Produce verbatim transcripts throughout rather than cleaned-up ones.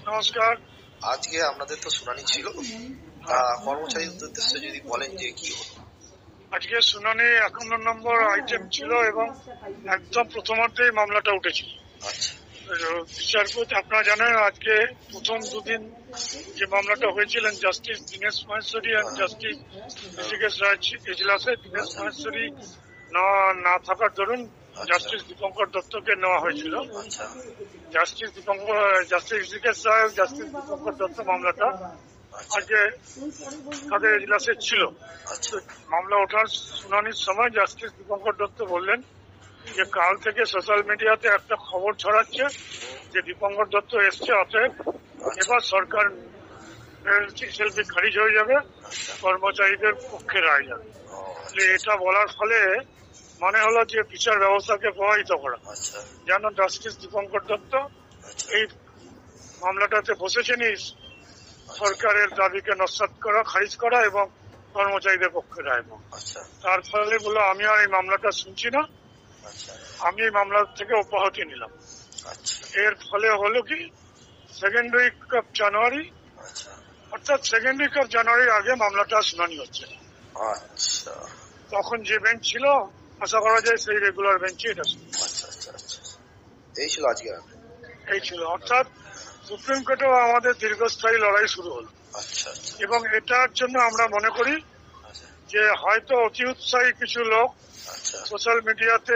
নমস্কার। আজকে আপনাদের তো শুনানি ছিল, তা কর্মচারীদের উদ্দেশ্যে যদি বলেন যে কি হলো। আজকে শুনানি একান্ন নম্বর আইটেম ছিল এবং একদম প্রথমার্ধেই মামলাটা উঠেছিল। আচ্ছা বিচারপতি আপনারা জানেন আজকে প্রথম দুদিন যে মামলাটা হয়েছিলেন জাস্টিস দীনেশ মাহেশ্বরী আর জাস্টিস ঋষিকেশ রায় এজলাসে দীনেশ মাহেশ্বরী না না থাকার দরুন জাস্টিস দীপঙ্কর দত্তকে নেওয়া হয়েছিল। আচ্ছা justice Dipankar justice Hrishikesh Roy justice Dipankar Datta মামলাটা আজকে তাদের এজলাসে ছিল। আচ্ছা মামলা ওঠার শুনানির সময় জাস্টিস দীপঙ্কর দত্ত বললেন যে কাল থেকে সোশ্যাল মিডিয়াতে একটা খবর ছড়াচ্ছে যে দীপঙ্কর দত্ত এসছে, অতএব এবার সরকার এসএলপি খারিজ হয়ে যাবে, কর্মচারীদের পক্ষে রায় যাবে। এটা বলার ফলে মানে হলো যে বিচার ব্যবস্থাকে প্রভাবিত করা। যেন জাস্টিস দীপঙ্কর দত্ত এই মামলাটাতে বসেছেনই সরকারের দাবিকে নস্যাৎ করা, খারিজ করা এবং কর্মচারীদের পক্ষে রায়। তার ফলে বললো আমি আর এই মামলাটা শুনছি না, আমি এই মামলা থেকে অব্যাহতি নিলাম। এর ফলে হলো কি সেকেন্ড উইক অফ জানুয়ারি অর্থাৎ সেকেন্ড উইক অফ জানুয়ারির আগে মামলাটা শুনানি হচ্ছে। তখন যে বেঞ্চ ছিল আশা করা যায় সেই রেগুলার বেঞ্চে এটা এই ছিল আজকে এই ছিল অর্থাৎ সুপ্রিম কোর্টেও আমাদের দীর্ঘস্থায়ী লড়াই শুরু হলো। এবং এটার জন্য আমরা মনে করি যে হয়তো অতি উৎসাহী কিছু লোক সোশ্যাল মিডিয়াতে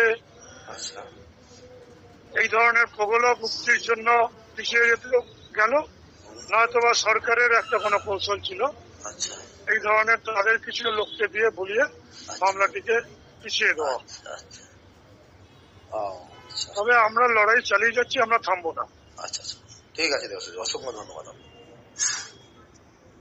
এই ধরনের প্রবলক মুক্তির জন্য পিছিয়ে যেতে গেল, নয়তো বা সরকারের একটা কোনো কৌশল ছিল এই ধরনের তাদের কিছু লোককে দিয়ে বলিয়ে মামলাটিকে পিছিয়ে দেওয়া। তবে আমরা লড়াই চালিয়ে যাচ্ছি, আমরা থামবো না। আচ্ছা আচ্ছা ঠিক আছে, অসংখ্য ধন্যবাদ।